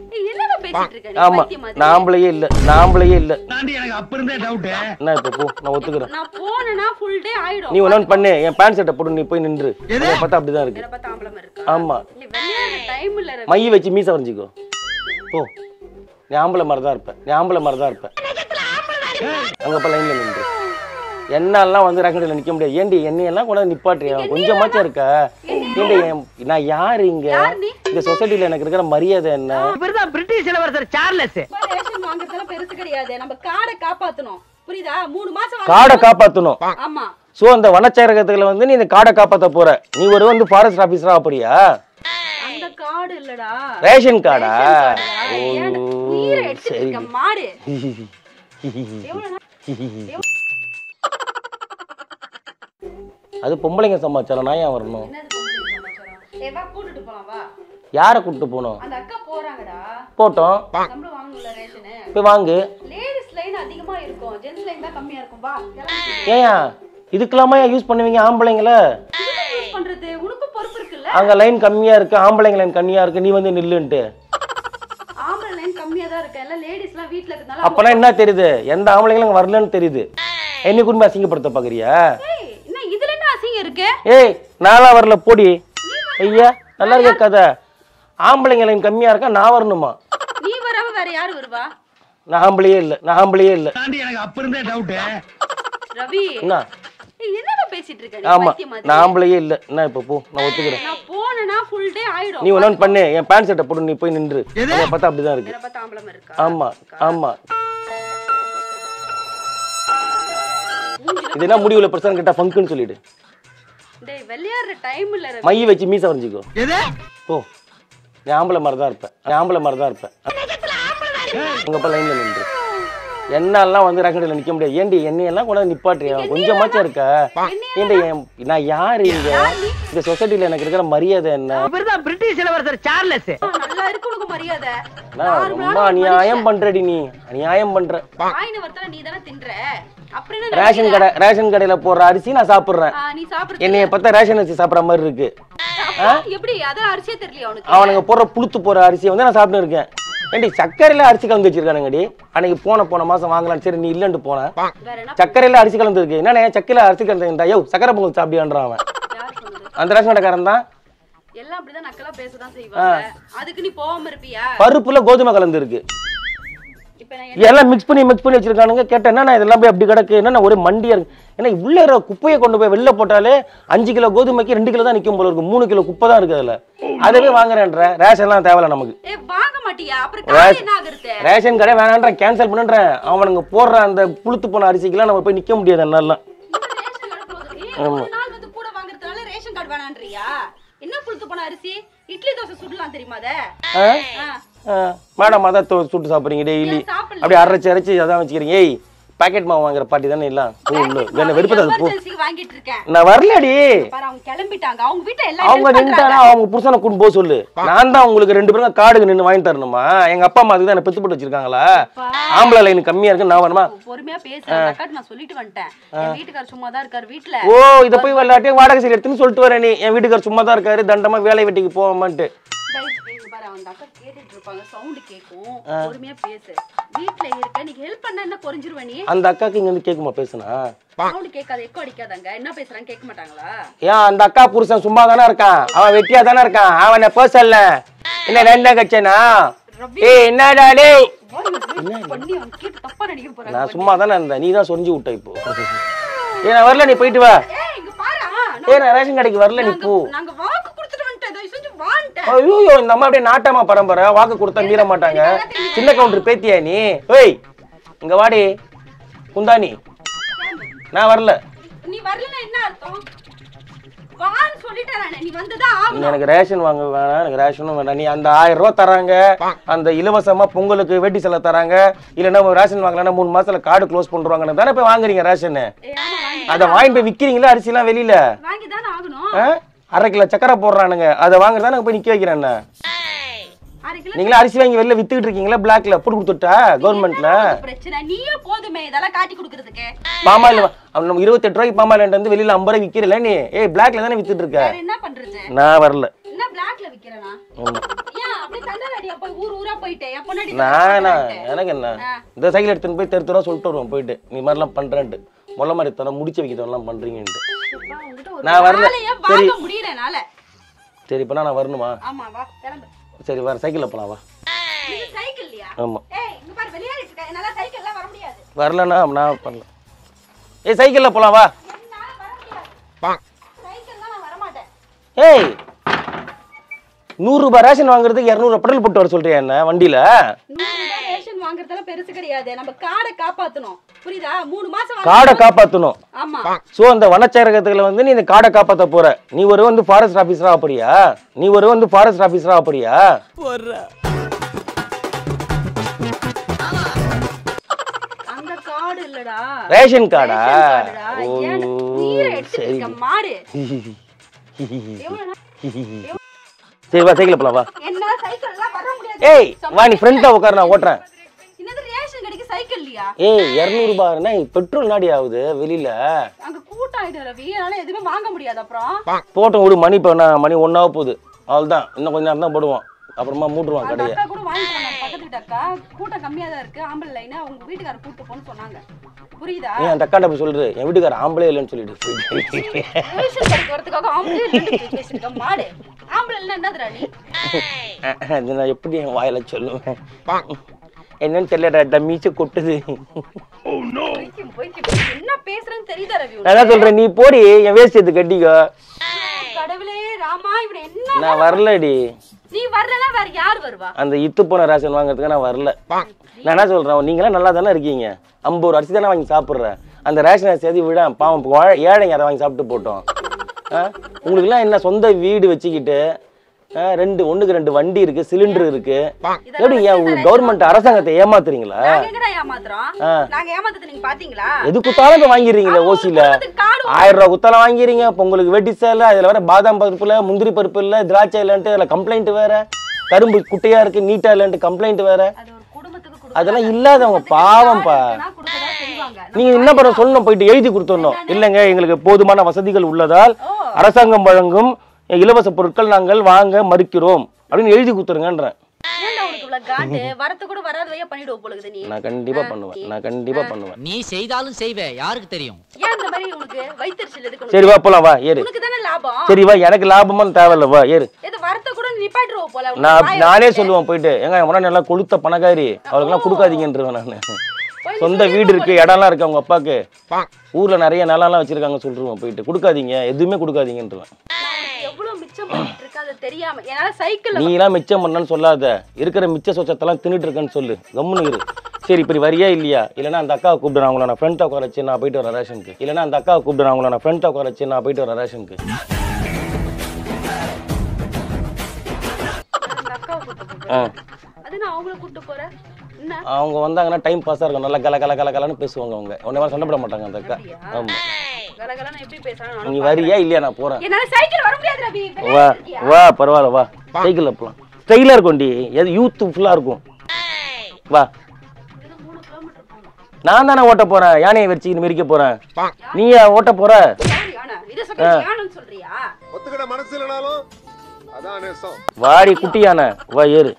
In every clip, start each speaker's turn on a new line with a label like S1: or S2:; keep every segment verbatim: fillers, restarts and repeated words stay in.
S1: என்னடா பேசிட்டு இருக்க நீ?
S2: ஆமா நாம்பளையே இல்ல நாம்பளையே இல்ல
S3: தாண்டி எனக்கு அப்ப இருந்தே டவுட்.
S2: என்ன இப்ப போ நான் ஒத்துக்கறேன்.
S1: நான் போனேனா ஃபுல் டே ஆயிடும்.
S2: நீ ஒண்ணு பண்ணு என் பேண்ட் ஷர்ட்ட போடு நீ போய் நின்று. அத பார்த்தா அப்படி தான் இருக்கு.
S1: என்ன பார்த்தா ஆம்பளமா இருக்கா?
S2: ஆமா.
S1: நீ வெள்ளையான டைம் இல்ல ரவி.
S2: மை வச்சு மீச வரைஞ்சிக்கோ. போ. நீ ஆம்பள மாதிரி தான் இருப்ப. நீ ஆம்பள மாதிரி தான் இருப்ப. அங்க போய் லைன்ல நின்று. என்னெல்லாம் வந்து ரகடல நிக்க முடியாது. ஏண்டி என்னையெல்லாம் கூட நிப்பாட்றியா? கொஞ்சமாச்சா இருக்க. ஏண்டி நான் யார் இங்க? இந்த சொசைட்டில எனக்கு இருக்கிற மரியாதை என்ன?
S3: இவர்தான் பிரிட்டிஷ் இளவரசர் சார்லஸ்.
S1: ரேஷன் வாங்குறதெல்லாம் பெருசு கிடையாது. நம்ம காடை காப்பாத்தணும். புரியுதா? மூணு மாசம்
S2: காடை காப்பாத்தணும்.
S1: ஆமா.
S2: சோ அந்த வனச்சேரகத்துல வந்து நீ இந்த காடை காப்பாத்த போற. நீ ஒரு வந்து ஃபாரஸ்ட் ஆபீசரா அப்படியா?
S1: அந்த காடு இல்லடா.
S2: ரேஷன் காடா?
S1: ஓ நீரை எடுத்துக்க மாடு.
S2: அது பொம்பளைங்க சமாச்சாரம் நான் ஏன் வரணும்?
S1: என்னது பொம்பளைங்க சமாச்சாரம்? ஏய் வா கூட்டிட்டு போலாம் வா.
S2: யார கூட்டிட்டு போணும்?
S1: அந்த அக்கா போறாங்கடா.
S2: போட்டோம்.
S1: நம்மள வாங்குல ரேஷன்.
S2: போய் வாங்கு.
S1: லேடீஸ் லைன் அதிகமா இருக்கும். ஜென்ஸ் லைன் தான் கம்மியா இருக்கும். வா.
S2: ஏயா இதுக்கலாமா யூஸ் பண்ணுவீங்க ஆம்பளைங்கள?
S1: யூஸ் பண்றது உனக்கு பொறுப்பு இருக்குல்ல?
S2: அங்க லைன் கம்மியா இருக்கு ஆம்பளைங்க லைன் கம்மியா இருக்கு நீ வந்து நில்லுன்ட்டு.
S1: ஆம்பளை லைன் கம்மியா தான் இருக்கு. எல்லாம் லேடீஸ்லாம் வீட்ல இருக்கனால
S2: அப்பனா என்ன தெரியுது? எந்த ஆம்பளைங்களும் அங்க வரலன்னு தெரியுது. என்னை குடும்ப அசிங்கப்படுத்த பாக்குறியா?
S1: ஏய் என்ன இதுல என்ன அசிங்கம் இருக்கு?
S2: ஏய் நாளா வரல போடி. ஐயா நல்லா இருக்க கதை. ஆம்பளைங்க லைன் கம்மியா இருக்கா நான் வரணுமா?
S1: நீ வராம வேற யாரு வருவா?
S2: நான் ஆம்பளையே இல்ல நான் ஆம்பளையே இல்ல.
S3: தாண்டி எனக்கு அப்ப இருந்தே டவுட்.
S1: ரவி
S2: என்ன?
S1: ஏய் என்னடா பேசிட்டு இருக்க நீ?
S2: ஆமா நான் ஆம்பளையே இல்ல. என்ன இப்ப போ நான் ஒத்துக்கறேன்.
S1: நான் போனேனா ஃபுல் டே ஆயிடும்.
S2: நீ ஒண்ணு பண்ணு என் பேண்ட் ஷர்ட்ட போடு நீ போய் நின்று. அத பார்த்தா அப்படி தான் இருக்கு.
S1: என்ன பார்த்தா ஆம்பளமா இருக்கா?
S2: ஆமா ஆமா. இது என்ன முடிவுல பிரச்சனை கிட்ட ஃபங்க்னு சொல்லிடு.
S1: டேய் வெள்ளையாற டைம் இல்ல ரவி.
S2: மை வச்சு மீச வரைஞ்சிக்கோ.
S3: எது?
S2: போ. நீ ஆம்பள மாதிரி தான் இருப்ப. நீ ஆம்பள மாதிரி தான் இருப்ப. அங்க போய் லைன்ல நின்று. என்னெல்லாம் வந்து ரகடல நிக்க முடியாது. ஏண்டி என்னையெல்லாம் கூட நிப்பாட்றியா? கொஞ்சமாச்சா இருக்க. ஏண்டி நான் யார் இங்க? இந்த சொசைட்டில எனக்கு இருக்கிற மரியாதை என்ன?
S3: இவர்தான் பிரிட்டிஷ் இளவரசர் சார்லஸ்.
S1: நல்லா இருக்கு உனக்கு மரியாதை.
S2: நான் ரொம்ப அநியாயம் பண்றடி நீ. அநியாயம் பண்ற.
S1: வாயின வரதல நீ தான தின்ற. அப்புறம் என்ன?
S2: ரேஷன் கடை ரேஷன் கடையில போற அரிசி நான் சாப்பிடுறேன்.
S1: நீ சாப்பிடுற.
S2: என்னைய பார்த்தா ரேஷன் அரிசி சாப்பிடுற மாதிரி இருக்கு.
S1: எப்படி அத அரிசியே தெரியல உனக்கு?
S2: அவனுங்க போற புளுத்து போற அரிசியை வந்து நான் சாப்பிட்டு இருக்கேன். ஏண்டி சக்கரையில அரிசி கலந்து வச்சிருக்கானுங்கடி. அன்னைக்கு போன போன மாசம் வாங்கலாம் சரி நீ இல்லன்னு போன. சக்கரையில அரிசி கலந்து இருக்கு. என்னண்ணே சக்கரையில அரிசி கலந்து யோ சக்கரை பொங்கல் சாப்பிடியான்றான் அவன். அந்த ரேஷன் கடைக்காரன் தான்.
S1: எல்லாம் அப்படிதான் நக்கலா பேசதான் செய்வாங்க. அதுக்கு நீ போகாம இருப்பியா?
S2: பருப்புல கோதுமை கலந்து இருக்கு.
S1: இப்போ
S2: எல்லாம் மிக்ஸ் பண்ணி மிக்ஸ் பண்ணி வச்சிருக்கானுங்க. கேட்டேன் என்ன இதெல்லாம் போய் அப்படி கிடக்கு என்ன ஒரே மண்டியா இருக்கு. ஏன்னா உள்ள இருக்கிற குப்பையை கொண்டு போய் வெளில போட்டாலே அஞ்சு கிலோ கோதுமைக்கு ரெண்டு கிலோ தான் நிக்கும் போல இருக்கு. மூணு கிலோ குப்பை தான் இருக்கு அதுல. அதவே வாங்குறேன்ற ரேஷன் எல்லாம் தேவையில்ல நமக்கு.
S1: வாங்க மாட்டியா? அப்புறம் என்ன ஆகுறது?
S2: ரேஷன் கடை வேணான்ற கேன்சல் பண்ணுன்றேன். அவனுங்க போடுற அந்த புளுத்து போன அரிசிக்கெல்லாம் நம்ம போய் நிக்க முடியாது என்னால.
S1: கூட வாங்குறதுனால ரேஷன் கார்டு வேணான்றியா? என்ன புளுத்து போன அரிசி? இட்லி தோசை சுடலாம் தெரியுமா அத?
S2: மேடம் அதான் சுட்டு சாப்பிடுறீங்க டெய்லி. அப்படியே அரைச்சு அரைச்சு அதான் வச்சுக்கிறீங்க. ஏய் பாக்கெட் மாவு வாங்குற பாட்டி தானே இல்ல? என்ன வெறுப்பதா போ.
S1: வாங்கிட்டு இருக்கேன்.
S2: நான் வரலடி.
S1: பாரு அவங்க கிளம்பிட்டாங்க. அவங்க வீட்ல எல்லாம்
S2: அவங்க நின்னுட்டானா அவங்க புருஷனை கூட்டி போ சொல்லு. நான் தான் உங்களுக்கு ரெண்டு பேரும் காடுக்கு நின்னு வாங்கி தரணுமா? எங்க அப்பா அம்மா அதுக்கு தான் பெத்து போட்டு வச்சிருக்காங்களா? ஆம்பளை லைன் கம்மியா இருக்கு நான் வரணுமா?
S1: பொறுமையா பேசுறேன். அக்காட்ட நான் சொல்லிட்டு வந்துட்டேன். என் வீட்டுக்காரர் சும்மா தான் இருக்காரு வீட்ல.
S2: ஓ இத போய் விளையாட்டே வாடகை சரி எடுத்துன்னு சொல்லிட்டு வரேன் நீ. என் வீட்டுக்காரர் சும்மா தான் இருக்காரு தண்டமா வேலை வெட்டிக்கு போவாமான்ட்டு.
S1: பாரு அவங்க அக்கா கேட்டுட்டு இருப்பாங்க. சவுண்ட் கேக்கும். பொறுமையா பேசு. வீட்ல இருக்க நீ ஹெல்ப் பண்ணா என்ன குறஞ்சிருவ நீ?
S2: அந்த அக்காக்கு இங்க வந்து கேக்குமா பேசுனா?
S1: சவுண்ட் கேட்காத எக்கோ அடிக்காதங்க. என்ன பேசுறாங்க கேட்க மாட்டாங்களா?
S2: ஏன் அந்த அக்கா புருஷன் சும்மா தானே இருக்கான். அவன் வெட்டியா தானே இருக்கான். அவனை பேசல. என்ன ரெண்டா கச்சனா? ஏய் என்னடா டேய்?
S1: பண்ணி அவன் கேட்டு தப்பா நினைக்க போறாங்க.
S2: நான் சும்மா தானே இருந்தேன். நீ தான் சொரிஞ்சு விட்ட இப்போ. ஏய் நான் வரல நீ போயிட்டு வா.
S1: ஏய் இங்க பாரு.
S2: ஏய் நான் ரேஷன் கடைக்கு வரல நீ போ.
S1: நாங்க வாக்கு கொடுத்துட்டு வந்துட்டேன். தயவு செஞ்சு வான்ட்டேன்.
S2: ஐயோ இந்த அம்மா அப்படியே நாட்டாமா பரம்பரை. வாக்கு கொடுத்தா மீற மாட்டாங்க. சின்ன கவுண்டர் பேத்தியா நீ? ஏய் இங்க வாடி குந்தானி. நான் வரல.
S1: நீ வரலனா என்ன அர்த்தம்? வான்னு சொல்லிட்டேன் நானே. நீ வந்ததா ஆவணும்.
S2: எனக்கு ரேஷன் வாங்க வேணாம். எனக்கு ரேஷனும் வேண்டாம். நீ அந்த ஆயிரம் ரூபாய் தராங்க. அந்த இலவசமா பொங்கலுக்கு வேட்டி செல்ல தராங்க. இல்லன்னா ரேஷன் வாங்கலன்னா மூணு மாசத்துல கார்டு க்ளோஸ் பண்றாங்கன்னு தானே போய் வாங்குறீங்க ரேஷன். அதை வாங்கி போய் விக்கிறீங்களா அரிசி எல்லாம் வெளியில?
S1: வாங்கி தானே ஆகணும்.
S2: அரை கிலோ சக்கரை போடுறானுங்க. அதை வாங்குறதா போய் நிக்க வைக்கிறேன். நீங்களா அரிசி வாங்கி வெளில வித்துக்கிட்டு இருக்கீங்களா? பிளாக்ல போட்டு கொடுத்துட்டா கவர்மெண்ட்ல
S1: பிரச்சனை. நீயே போதுமே இதெல்லாம் காட்டி கொடுக்கிறதுக்கு.
S2: பாமாயில் நம்ம இருபத்தெட்டு ரூபாய்க்கு பாமாயில் வந்து வெளியில ஐம்பது ரூபாய் விக்கிறல நீ. ஏய் பிளாக்ல தானே வித்துட்டு இருக்க.
S1: என்ன பண்றது?
S2: நான் வரல.
S1: என்ன பிளாக்ல விக்கிறேனா ஏன் அப்படியே தண்டலடியா போய் ஊர் ஊரா போயிட்டே எப்ப நடி
S2: நானா எனக்கு என்ன இந்த சைக்கிள் எடுத்துன்னு போய் தெரு தெருவா சொல்லிட்டு வருவோம் போயிட்டு நீ மாதிரிலாம் பண்றேன்ட்டு முள்ள மாதிரி தர முடிச்சு வைக்கிறதெல்லாம் பண்றீங்கன்ட்டு நான் வரல சரி
S1: முடியறனால
S2: சரி இப்ப நான் வரணுமா
S1: ஆமா வா கிளம்பு
S2: சரி வர சைக்கிள்ல போலாம் வா
S1: இது சைக்கிள்லையா
S2: ஆமா
S1: ஏய் இங்க பாரு வெளிய இருக்க என்னால சைக்கிள்ல வர முடியாது
S2: வரலனா நான் பண்ணல ஏய் சைக்கிள்ல போலாம் வா
S1: என்னால வர முடியாது சைக்கிள்ல நான் வர மாட்டேன்
S2: ஏய் நூறு ரூபாய் ரேஷன் வாங்குறதுக்கு இருநூறு பெட்ரோல் போட்டு வர சொல்றியா என்ன வண்டியில
S1: நூறு ரூபாய் ரேஷன் வாங்குறதெல்லாம் பெருசு கிடையாது நம்ம காடை காப்பாத்தணும் புரியுதா மூணு மாசம்
S2: காடை காப்பாத்தணும்
S1: ஆமா
S2: சோ அந்த வனச்சரகத்துல வந்து நீ இந்த காடை காப்பாத்த போற நீ ஒரு வந்து ஃபாரஸ்ட் ஆபீசரா போறியா நீ ஒரு வந்து ஃபாரஸ்ட் ஆபீசரா போறியா
S1: அந்த காடு இல்லடா
S2: ரேஷன் கார்டா
S1: சரி மாடு
S2: சரி வா சைக்கிள் போலாம் வா
S1: என்ன சைக்கிள்லாம் வர முடியாது
S2: ஏய் வா நீ ஃப்ரண்ட்ல உட்கார் நான் ஓட்றேன்
S1: என்னது ரேஷன் கடைக்கு சைக்கிள் இல்லையா
S2: ஏய் இருநூறு ரூபாய்னா பெட்ரோல் நாடி ஆகுது வெளியில
S1: அங்க கூட்டம் ஆயிடும் ரவி அதனால எதுவுமே வாங்க முடியாது அப்புறம்
S2: போட்டோம் ஒரு மணி இப்போ நான் மணி ஒன்னாக போகுது அவ்வளோதான் இன்னும் கொஞ்ச நேரம் தான் போடுவோம் அப்புறமா மூட்டுருவான் கடையை
S1: அக்கா கூட வாங்கிட்டு பக்கத்து வீட்டு அக்கா கூட்டம் கம்மியா தான் இருக்கு ஆம்பளை லைன் அவங்க வீட்டுக்காரர் கூட்டு போன்னு சொன்னாங்க புரியுதா
S2: நீ அந்த அக்காண்ட போய் சொல்லிடு என் வீட்டுக்காரர் ஆம்பளை இல்லைன்னு சொல்லிட்டு
S1: ரேஷன் கடைக்கு வரதுக்காக ஆம்பளை இல்லைன்னு பேசிருக்க மாடு ஆம்பளை இல்லைன்னா என்னதுடா நீ
S2: அது நான் எப்படி என் வாயில சொல்லுவேன் என்னன்னு தெரியல மீச்ச கொட்டுது
S1: என்ன பேசுறேன்னு தெரியுதா ரவி
S2: நான் என்ன சொல்றேன் நீ போடி என் வேஸ்ட் எடுத்து கட்டிக்கோ
S1: கடவுளே ராமா இவன் என்ன
S2: நான் வரலடி
S1: நீ வரலனா வேற யார் வருவா
S2: அந்த இத்து போன ரேஷன் வாங்குறதுக்கு நான் வரல நான் என்ன சொல்றேன் நீங்களாம் நல்லா தானே இருக்கீங்க ஐம்பது ஒரு அரிசி தானே வாங்கி சாப்பிட்றேன் அந்த ரேஷன் அரிசி எது விட பாவம் ஏழைங்க அதை வாங்கி சாப்பிட்டு போட்டோம் உங்களுக்குலாம் என்ன சொந்த வீடு வச்சுக்கிட்டு ரெண்டு ஒண்ணுக்கு ரெண்டு வண்டி இருக்கு சிலிண்டர் இருக்கு எப்படி கவர்மெண்ட் அரசாங்கத்தை ஏமாத்துறீங்களா எது குத்தாலும் வாங்கிடுறீங்களா ஓசியில ஆயிரம் ரூபாய் குத்தாலும் வாங்கிறீங்க இப்போ உங்களுக்கு வெட்டி சேல அதுல வேற பாதாம் பருப்பு இல்ல முந்திரி பருப்பு இல்ல திராட்சை இல்லன்ட்டு அதுல கம்ப்ளைண்ட் வேற கரும்பு குட்டையா இருக்கு நீட்டா இல்லன்ட்டு கம்ப்ளைண்ட் வேற அதெல்லாம் இல்லாதவங்க பாவம்பா நீங்க என்ன பண்ண சொல்லணும் போயிட்டு எழுதி கொடுத்துடணும் இல்லைங்க எங்களுக்கு போதுமான வசதிகள் உள்ளதால் அரசாங்கம் வழங்கும் இலவச பொருட்கள் நாங்கள் வாங்க மறுக்கிறோம் அப்படின்னு எழுதி கொடுத்துருங்கன்றேன் நான் கண்டிப்பா பண்ணுவேன் நான் கண்டிப்பா பண்ணுவேன்
S4: நீ செய்தாலும் செய்வே யாருக்கு தெரியும்
S2: சரி வா போலாம் வா ஏறு சரி வா எனக்கு லாபமான்னு தேவையில்ல வா ஏறு நான் நானே சொல்லுவேன் போயிட்டு எங்க உடனே நல்லா கொளுத்த பணக்காரி அவளுக்கு எல்லாம் கொடுக்காதீங்கன்றேன் நானு சொந்த வீடு இருக்கு இடம்லாம் இருக்கு அவங்க அப்பாக்கு ஊர்ல நிறைய நிலம் வச்சிருக்காங்க சொல்லிருவேன் போயிட்டு கொடுக்காதீங்க எதுவுமே கொடுக்காதீங்கன்றேன் நீ எல்லாம் மிச்சம் பண்ணன்னு சொல்லாத இருக்கிற மிச்ச சொச்சத்தெல்லாம் தின்னுட்டு இருக்கேன்னு சொல்லு கம்முன்னு இரு சரி இப்படி வரியா இல்லையா இல்லைன்னா அந்த அக்காவை கூப்பிடுறேன் அவங்கள நான் ஃப்ரெண்ட் உட்கார வச்சு நான் போயிட்டு வரேன் ரேஷனுக்கு இல்லைன்னா அந்த அக்காவை கூப்பிடுறேன் அவங்கள நான் ஃப்ரெண்ட் உட்கார வச்சு நான் போயிட்டு வரேன் ரேஷனுக்கு அவங்க வந்தாங்கன்னா டைம் பாஸா இருக்கும் நல்லா கல கல கல கலன்னு பேசுவாங்க அவங்க உன்ன மாதிரி சண்டை போட மாட்டாங்க அந்த அக்கா ஆமா நீ வரியா இல்லையா நான் போறேன் வா வா பரவாயில்ல வா சைக்கிள்ல போலாம் ஸ்டைலா இருக்கும்டி எது யூத் ஃபுல்லா இருக்கும் வா நான் தானே ஓட்ட போறேன் யானையை வச்சு மிரிக்க போறேன் நீயா ஓட்ட போற வாடி குட்டி யானை வா ஏறு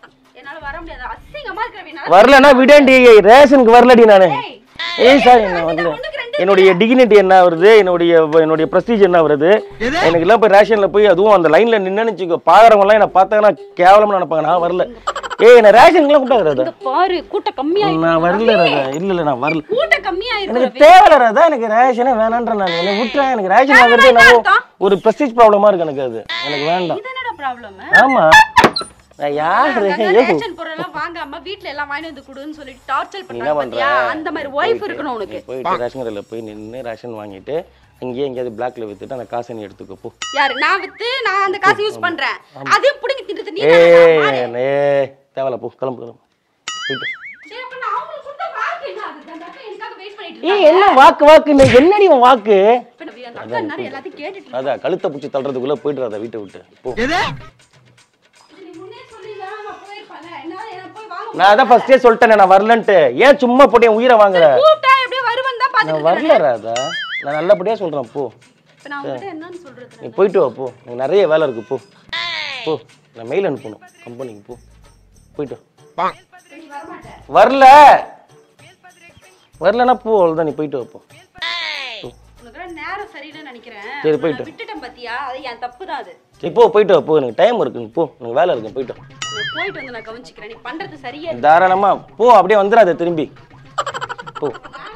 S2: வரலன்னா விடண்டி ரேஷனுக்கு வரலடி நானு ஏய் சார் என்ன வரல என்னுடைய டிகினிட்டி என்ன வருது என்னுடைய என்னுடைய பிரஸ்டீஜ் என்ன வருது எனக்கு எல்லாம் போய் ரேஷன்ல போய் அதுவும் அந்த லைன்ல நின்னு பாக்குறவங்க எல்லாம் என்ன பார்த்தாங்கன்னா கேவலமா நினைப்பாங்க நான் வரல ஏய் நான் ரேஷனுக்குலாம் கூட்டாத
S1: பாரு கூட்ட கம்மியா
S2: நான் வரல ராதா இல்ல இல்ல நான் வரல
S1: கூட்ட கம்மியா இருக்கு
S2: எனக்கு தேவல ராதா எனக்கு ரேஷனே வேணாம்ன்ற நான் என்ன விட்டுறேன் எனக்கு ரேஷன் வாங்குறது எனக்கு ஒரு பிரஸ்டீஜ் ப்ராப்ளமா இருக்கு எனக்கு அது எனக்கு வேண்டாம்
S1: இது என்னடா ப்ராப்ளம்
S2: ஆமா நான் யாரு
S1: ரேஷன் பொருளெல்லாம் வாங்காம வீட்ல எல்லாம் வாங்கி வந்து குடுன்னு சொல்லி டார்ச்சர் பண்றாங்க அந்த மாதிரி வைஃப் இருக்கணும் உனக்கு
S2: போய் ரேஷன் கடையில போய் நின்னு ரேஷன் வாங்கிட்டு அங்கேயே எங்கயாவது பிளாக்ல வித்துட்டு அந்த காசை நீ எடுத்துக்கோ போ
S1: யாரு நான் வித்து நான் அந்த காசை யூஸ் பண்றேன் அதே புடிங்க தின்னுட்டு நீ
S2: ஏய் ஏய் தேவல போ கிளம்பு கிளம்பு போய்ட்டு
S1: சரி அப்ப நான் உங்களுக்கு கொடுத்த வாக்கு என்ன அது அந்த அக்கா எனக்காக வெயிட் பண்ணிட்டு
S2: இருக்காங்க ஏய் என்ன வாக்கு வாக்கு நீ என்னடி உன் வாக்கு
S1: இப்ப அந்த அக்கா என்ன எல்லாத்தையும் கேட்டிட்டு
S2: அத கழுத்தை பிடிச்சி தள்ளுறதுக்குள்ள போய்டுறத வீட்டை விட்டு போ
S3: எது
S1: நீ முன்னே சொல்லினா நான் போயிரப்பல என்ன என்ன போய் வாங்க
S2: நான் அத ஃபர்ஸ்டே சொல்லிட்டேனே நான் வரலன்ட்டு ஏன் சும்மா போட்டு உயிரை வாங்குற
S1: கூட்டா எப்படியே வருவன் தான் பாத்துட்டு
S2: நான் வரல ராதா நான் நல்லபடியா சொல்றேன் போ
S1: இப்ப நான் உன்கிட்ட என்னன்னு சொல்றது
S2: நீ போய்ட்டு வா போ உனக்கு நிறைய வேலை இருக்கு போ போ நான் மெயில் அனுப்பணும் கம்பெனிக்கு போ போயிட்டு
S1: நீ வர மாட்டே.
S2: வரல வரலன்னா போ அவ்வளோதான் நீ போயிட்டு வைப்போம்
S1: உனக்கு நேரம் சரியில்லைன்னு நினைக்கிறேன்.
S2: சரி,
S1: நான்
S2: போயிட்டு.
S1: விட்டுட்டேன் பாத்தியா, அது என் தப்பு தான். அது
S2: சரி போ போயிட்டு வா போ எனக்கு டைம் இருக்குங்க போ எனக்கு வேலை இருக்கு போயிட்டு வா.
S1: நான் போயிட்டு வந்து நான் கவனிச்சுக்கிறேன். நீ பண்றது சரியா
S2: தாராளமா போ அப்படியே வந்துடாத திரும்பி போ